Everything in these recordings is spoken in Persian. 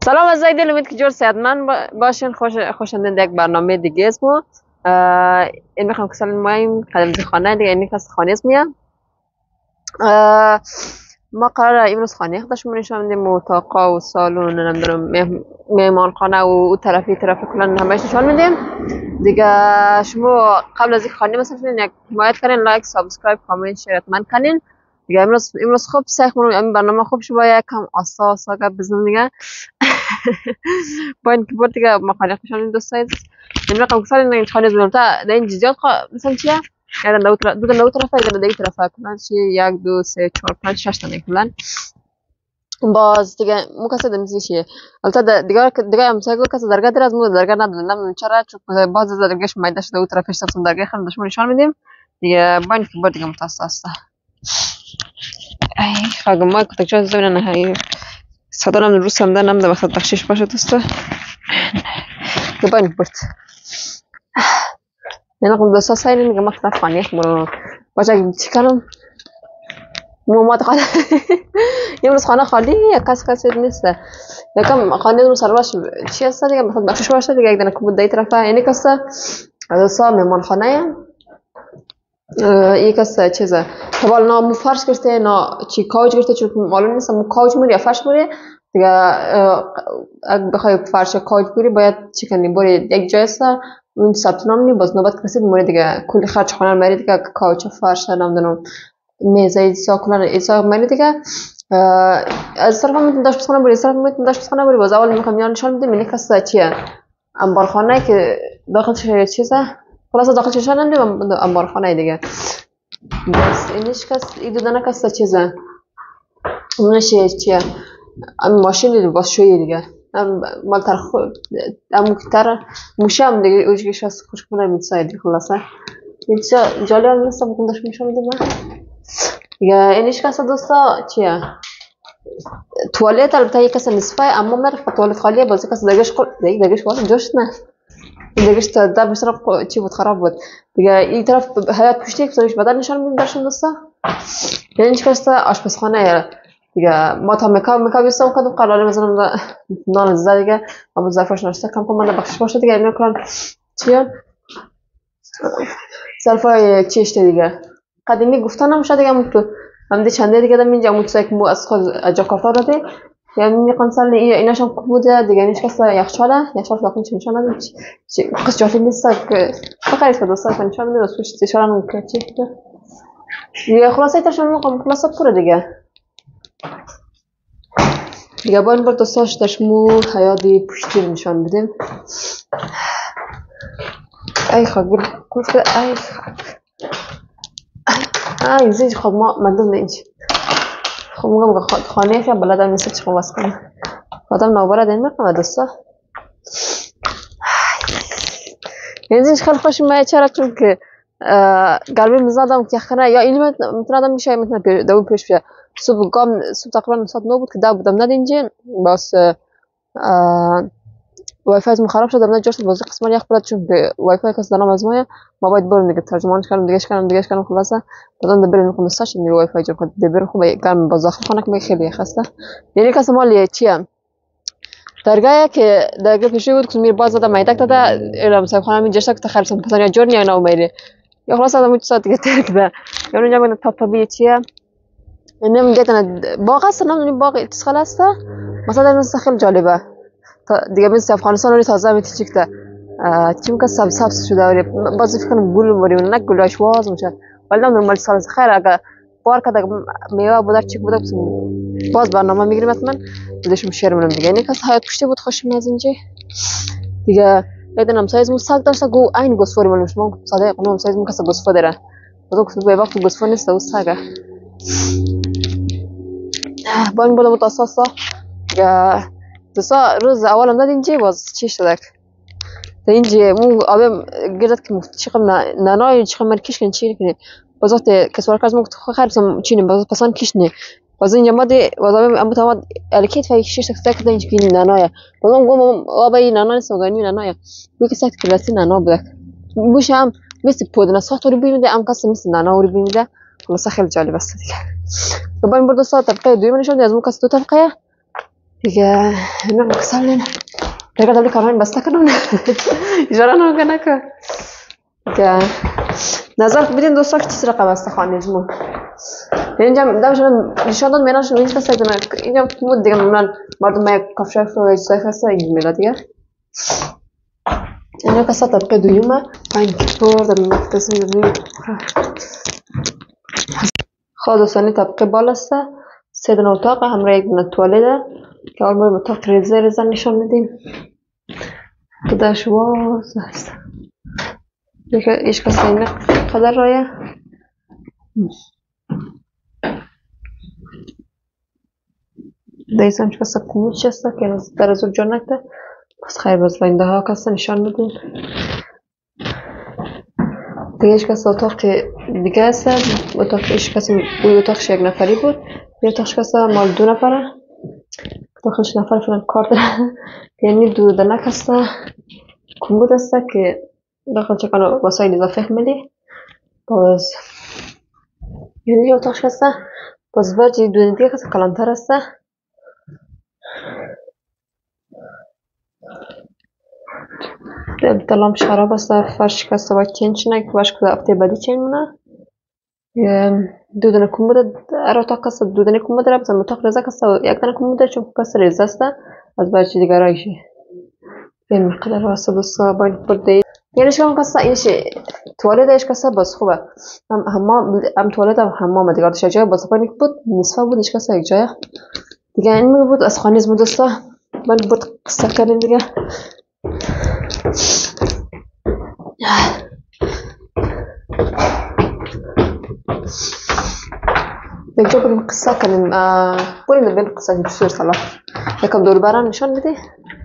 سلام از زیدل، امید که جور صحتمند باشین. خوشمدید یک برنامه دیگه است. ما این میخوام که سال مایم قدم خانه دیگه این کس خانه است میام. ما قراره امروز خانه خودشون نشون بدیم، اتاقا و سالن نمیدونم مهمانخانه و اون طرفی کلا همش نشون میدیم دیگه. شما قبل از این خانه مثلا یک حمایت کنین، لایک، سابسکرایب، کامنت، شیر حتما کنین دیگه. امروز خوب سعی کنم این برنامه خوب شه، با یکم آسا گپ بزنیم دیگه. با این کیبورد دیگه مخالف میشن دوستای. این رقم کسال این خانه زدم تا در این جزئیات مثلا چیه؟ یعنی دو تا طرفه یا دیگه طرفه کلا چی 1 2 3 4 5 6 تا کلا باز دیگه مقصد میشه. البته دیگه هم سعی کس درگاه در از مو درگاه ندادم چرا؟ چون باز از درگاهش مایده شده دو طرفش سمت درگاه خرم دشمن نشان میدیم دیگه. با این کیبورد دیگه متاسفه ای خواهم ما کتک چه زمینه نهایی صدام روز هم دارم ده وقت بخشش باشه دوستا. باید برد یعنی قم دوستا سایرین میگه مقطع خانیه مرو باشه چی کنم مومات خاله. امروز خانه خالی کسی نیست. یکم خانه رو سرواش چی هست دیگه مثلا بخشش باشه دیگه. یک دونه کمد دای طرفه اینی کسا دوستا مهمان خانه یک کس چیزه حالا نامو فرش کرده نا چی کاوچ کرده چون معلوم نیست مو کاوچ میری یا فرش میری دیگه. اگه بخوای فرش کاوچ بری باید چی کنی؟ بری یک جای است اون ثبت نام نی باز نوبت رسید میری دیگه کلی خرج خانه میری دیگه. کاوچ فرش نمیدونم میز ایسا کلا ایسا میری دیگه. از طرف میتونی داشت خانه بری، از طرف میتونی داشت خانه بری. باز اول میخوام نشون بدم اینی کس چیه انبار خانه که داخل چیزه خلاص داخل چشان نمیدونم انبار خانه دیگه. بس اینش کس این دو دانه کس چیزه اونش چیه ماشین باز شویه دیگه. مال تر ام تر موشم دیگه اوجگیش از خوش کنه میتسای دیگه. خلاصه اینجا جالب هم نیست بکن داشت میشم دیگه دیگه. اینش کس دوستا چیه توالت. البته یک کس نصفه اما مرف توالت خالیه باز کس دگش واسه جوش نه دیگه تا در بسر چی بود خراب بود دیگه. این طرف حیات پشتی که سرش بدن نشان میدیم درشون دوستا. یعنی اینش کسته آشپزخانه دیگه. ما تا مکا بیستم کدوم قراره مثلا نان زده دیگه اما ظرفش نشته کم کم من بخشش باشه دیگه. اینو کلان چیه ظرفای چیشته دیگه قدیمی گفتن نمیشه دیگه. هم دی چنده دیگه دم اینجا متسای که مو از خود جاکارتا داده یعنی میخوان سال ایناش هم بوده دیگه. اینش کسا یخچال داخل چی نشون ندیم چی قص جاتی نیست که بخیرش که دوستا کنی چون میدونم سوش تیشارن اون که چی دیگه. خلاصه ایتاشون میخوام خلاصه پوره دیگه با این بار دوستاش داشمو حیادی پشتی نشان بدیم. ای خاگیر گفته ای ای زیج خب ما مندون اینج خب میگم خانه که بلدم نیست چی خواست کنم آدم نابارد این میکنم دوستا. این خیلی خوش میاد چرا؟ چون که گرمی مزادم که خنه یا اینی میتونه آدم میشه میتونه دوم پیش بیاد. صبح تقریبا ساعت 9 بود که دا بودم ندینجی باس وای فای خراب شد دارم جاش باز قسمت یخ بود چون وای فای کس دارم از ما باید بریم دیگه ترجمهش کردم دیگه کردم خلاصه بعدن بریم میخوام استاش می وای فای جو کد بریم خوب گرم باز داخل خانه که خیلی خسته. یعنی کس مال چیه درگاه که درگاه پیشی بود که میر باز داده مایدک داده الان صاحب خانه می جشن که خرسم پسر جور نیا نو میره یا خلاص آدم چه دیگه ترک ده. یعنی اونجا من تا چیه اینم گتن باغ است نمیدونی باغ چه خلاص مثلا این خیلی جالبه دیگه. من افغانستان رو تازه میتیکته چون که سبز شده ولی باز فکر کنم گل وری نه گلاش واز میشه ولی نورمال سال خیر اگه پارک دا میوه بودار چیک بوده باز برنامه میگیریم حتما بدشم شیر منم دیگه. اینی که حیات پشتی بود خوش میاد اینجا دیگه. بدونم سایز مو سگ داشته گو عین گسفوری مالش ما صادق قانون سایز مو کسا گسفو داره بازم که به وقت گسفو نیست و سگه با این بود متاسفه دیگه. دوستا روز اولم داد اینجا باز چی شده تا اینجا مو آبم گرد که چیکم نانای چیکم مرکش کن چی کنی باز وقت کسوار کاز مو خرسم چینی باز پسان کشنی باز اینجا ماده باز آبم تمام الکیت فای شش تک اینجا کنی نانای بازم گم آبای نانا نیست مگانی نانای میگه ساعت کلاسی نانا بوده بوشم مثل پودنا ساعت رو بیمیده ام کاس مثل نانا رو بیمیده خلاص خیلی جالب است دیگه. با این برد دوستا طبقه دوم نشون از مو کاس دو طبقه دیگه اینا مکسلین دیگه دبلی کارمند بسته کنم اجاره نکنه که نظر بدین دوستا که چیز رقم است خانیزمون اینجا دمشون نشان داد میناشون هیچ کس نکنه اینجا بود دیگه من مردم کافشاف رو اجزای خسته اینجا میلا دیگه اینجا کسا طبقه دویمه پنج پور در مکتسیم دویم خواه دوستانی طبقه بالاسته سه دن اتاق همراه یک دن توالیده که آل مورد اتاق ریزه نشان میدیم که داشت واز هست ایش کسی اینه قدر رایه دیسان چه کسی کمود شسته که در از جا نکته پس خیر باز باینده ها کسی نشان میدیم دیگه ایش کسی اتاق که دیگه هسته اتاق ایش کسی اوی اتاقش یک نفری بود یه اتاقش کسی مال 2 نفره اتاقش نفر فیلم کار داره یعنی 2 دنک هسته کمود هسته که داخل چکان واسایل اضافه میدی باز یعنی اتاقش هسته باز برجی 2 دیگه کسی کلانتر هسته دلام خراب هسته فرش کسی باید چینج نه که باش که هفته بعدی چین مونه 2 دنه کمود ار اتاق هسته 2 دنه کمود داره بزن اتاق رزه هسته و 1 دنه کمود داره چون کسی رزه هسته از برجی دیگه رایشی این مقدر واسه دوستا باید برده یعنی شما کسا اینش توالت ایش کسا باز خوبه هم توالت هم حمام دیگه داشت جای باز پایین بود نصفه بود ایش کسا یک جای دیگه این می بود از خانیز بود دوستا من بود قصه کردیم دیگه یک جا بریم قصه کنیم بریم بین قصه کنیم بسیار سلام یکم دور برم نشان میده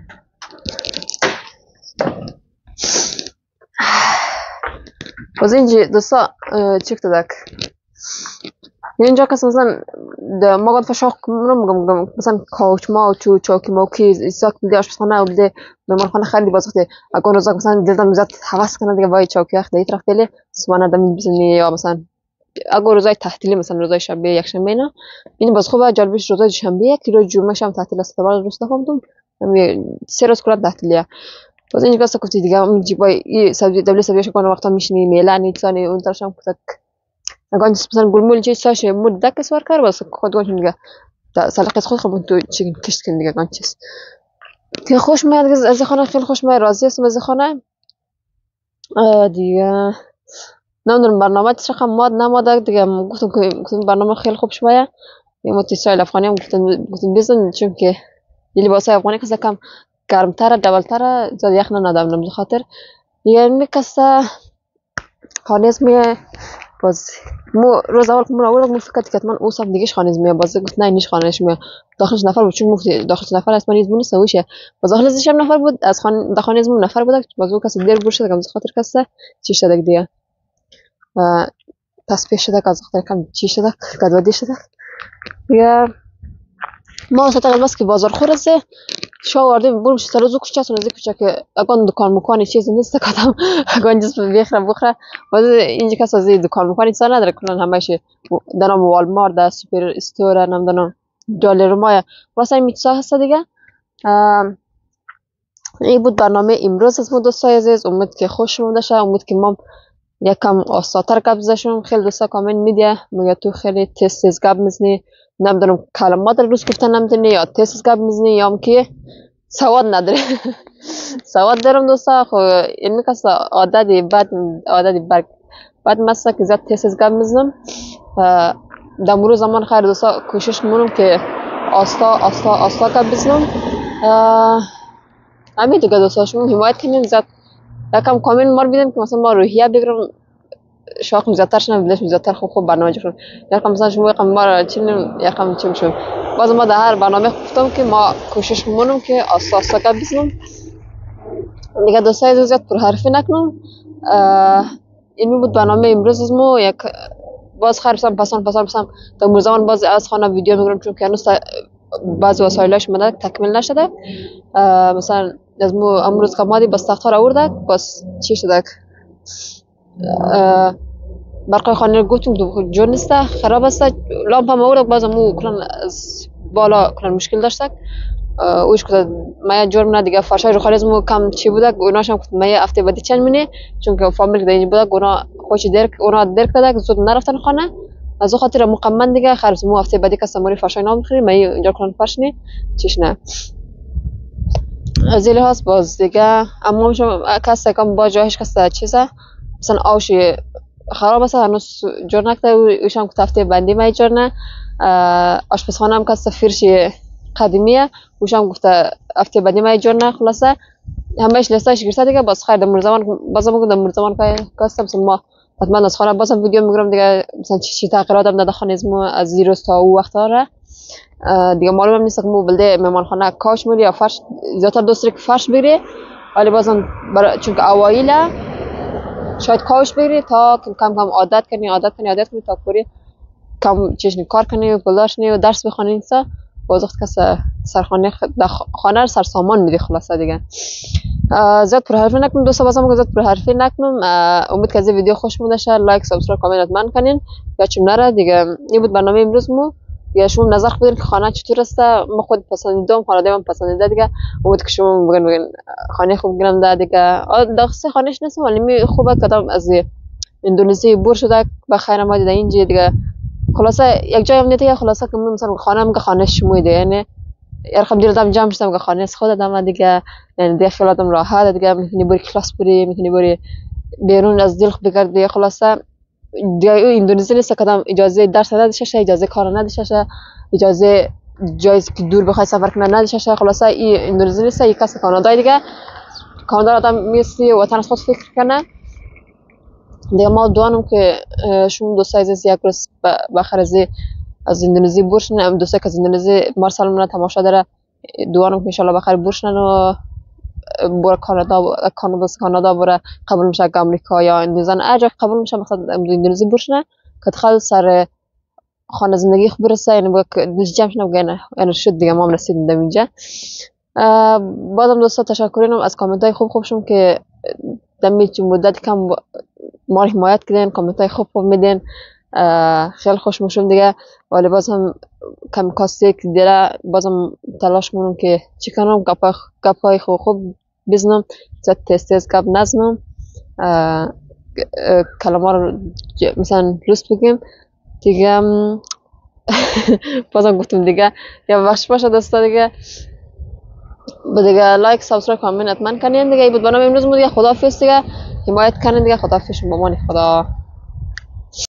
باز اینجا دوستا چک دادک اینجا کس مثلا ما قد فشاق نمیگم مثلا کاوچ ما و چوکی موکی ساک دیگه آشپزخانه و بده مهمانخانه خیلی باز وقتی اگر روزا مثلا دلتم زیاد حواس کنه دیگه وای چوکی وقت دیگه طرف دلی سوانه دم بزنی یا مثلا اگر روزای تعطیلی مثلا روزای شنبه یک شنبه اینا این باز خوبه جالبش روزای شنبه که روز جمعه شام تعطیل است برای روز نفهمتم 3 روز کلا تعطیلیه باز اینجا کسا کفتی دیگه من جیبای سبزی دبلی سبزیش کنه وقتا میشنی میلانی تسانی اون طرفشم کتک اگه مثلا گلمول چیز ساش مود دک سوار کار واسه خودگانش میگه سلاقه خود خب تو چی کشت کن دیگه گانچیز که خوش میاد از خانه خیلی خوش میاد راضی هستم از خانه دیگه نمیدونم برنامه چه رقم ماد نماد دیگه گفتم برنامه خیلی خوب شویه یه متسایل افغانی هم گفتم بزن چون که یه لباسای افغانی کسا کم گرمتره دبلتره زیاد یخ ندادم به خاطر دیگه میکسه خانیزمیه باز مو روز اول که من آوردم من فکر کردم من اوسم دیگه خانیزمیه باز گفت نه نیش خانیزمیه داخلش نفر بود چون گفت داخلش نفر است من نیز بونی سویشه باز داخلش هم نفر بود از خانیزم نفر بود باز اون کسی دیر برشد کم خاطر کسه چی شده دیگه پس پیش شده از خاطر کم چی شده گدودی شده دیگه ما واسه بس که بازار خورسه شو آوردیم برم سر روز کوچه از کوچه اگان دکان مکانی چیزی نیست کدام اگان جس بخره باز اینجا کس از دکان مکانی چیزا نداره کلان همش درام والمارت ده سوپر استور نمیدونم دلار مایا واسه این میتسا هست دیگه این بود برنامه امروز از ما دوستای عزیز امید که خوش بوده شه امید که ما یکم آساتر گپ زدیم خیلی دوستا کامنت میده میگه تو خیلی تیز گپ میزنی نمیدونم کلمات در روز گفتن نمیدونی یا تیز گپ میزنی یا که سواد نداره سواد دارم دوستا خب این کس عادتی بعد مثلا که زیاد تیز گپ میزنم در مرور زمان خیر دوستا کوشش میکنم که آستا گپ بزنم همین دیگه دوستا شما حمایت کنین زیاد یکم کامنت ما رو بیدیم که مثلا ما روحیه بگیرم شاق زیادتر شنم بلش زیادتر خوب برنامه جوشون یکم مثلا شما یکم ما رو یکم چی میشم باز ما در هر برنامه گفتم که ما کوشش میکنم که آستا گپ بزنم دیگه دوستای زیاد پر حرفی نکنم این بود برنامه امروز از ما یک باز خرسم پسان تا مرزمان باز از خانه ویدیو میگیرم چون که هنوز بعضی وسایلش مدد تکمیل نشده مثلا از مو امروز کمادی بس تختار آوردک باز چی شدک برقای خانه گوتم جون است خراب است لامپ هم آوردک باز مو کلان از بالا کلان مشکل داشتک اوش کتا مایا جرم نه دیگه فرشای رو خاریزمو کم چی بوده اوناش هم کتا مایا هفته بعدی چند مینه چون که فامیل که اینجا بوده اونا خوش درک داده که زود نرفتن خانه از او خاطر مقمن دیگه خرج مو هفته بعدی کسا موری فرشای نام بخوری مایا اینجا کنن فرش نی چیش نه از این لحاظ باز دیگه اما همشون کسا کم با جاهش کسا چیزه مثلا آوشی خراب است هنوز جور نکته اوشم که هفته بعدی مایا جور نه آشپزخانه هم کسا فرشی قدیمیه اوشم گفته هفته بعدی ما جور نه خلاصه همش لستاش گرفته دیگه باز خیر دمر زمان بازم میگم دمر زمان که کاستم مثلا ما حتما از خانه بازم ویدیو میگیرم دیگه مثلا چی تغییرات هم داده خانه ما از زیروس تا او وقتا را دیگه معلومم نیست که مو بلده مهمان خانه کاش میری یا فرش زیادتر دوست که فرش بگیری ولی بازم چون که اوایله شاید کاش بگیری تا کم کم عادت کنی تا پوری کم چشنی کار کنی و پولدارش نی و درس بخونی اینسا باز وقت کس سرخانه خانه سر سامان میدی خلاصه دیگه زیاد پرحرفی نکنم دوستا بازم زیاد پرحرفی نکنم امید که از ویدیو خوش بوده شه لایک سابسکرایب کامنت حتما کنین یا چون نره دیگه این بود برنامه امروز مو یا شما نظر بدین که خانه چطور است ما خود پسندیدم خانواده من پسندیده دیگه امید که شما بگین خانه خوب گیرم ده دیگه داخل خانهش نیست ولی می خوبه کدام از اندونزی بور شده بخیر ما دیده اینجا دیگه خلاصه یک جای هم نیته خلاصه که مثلا خانه هم که خانه شمویده یعنی ارخم دیردم جمع شدم که خانه از خودم دیگه یعنی دیگه خیالاتم راحت دیگه میتونی بری کلاس بری میتونی بری بیرون از دل بگردی خلاصه دیگه اندونزی نیست کدام اجازه درس نداشته اجازه کار نداشته اجازه جایی که دور بخوای سفر کنه نداشته خلاصه این اندونزی نیست یک کس کانادا دیگه کانادا آدم میستی وطن از خود فکر کنه دیگه ما دوانم که شما دوستای عزیز یک روز بخیر از اندونزی بورشن هم دوستای که از اندونزی مارسال من تماشا داره دوانم که انشالله بخیر بورشن و بور کانادا بور قبول میشه که امریکا یا اندونزی اجا قبول میشه مثلا اندونزی بورشن که دخل سر خانه زندگی خوب برسه یعنی با جمعش نبگنه یعنی شد دیگه ما هم رسیدیم اینجا بازم دوستا تشکرینم از کامنت های خوبشون که دمی مدت کم ما رو حمایت کردین کامنت های خوب میدین خیلی خوش میشم دیگه ولی بازم کم کاسته که دیره بازم تلاش مونم که چی کنم گپای خوب بزنم زیاد تیز گپ نزنم کلمه رو مثلا درست بگیم دیگه بازم گفتم دیگه یا بخش باشه دوستا دیگه لایک سابسکرایب کامنت حتما کنین دیگه این بود برنامه امروز دیگه خداحافظ دیگه حمایت کنین دیگه خداحافظ با مان خدا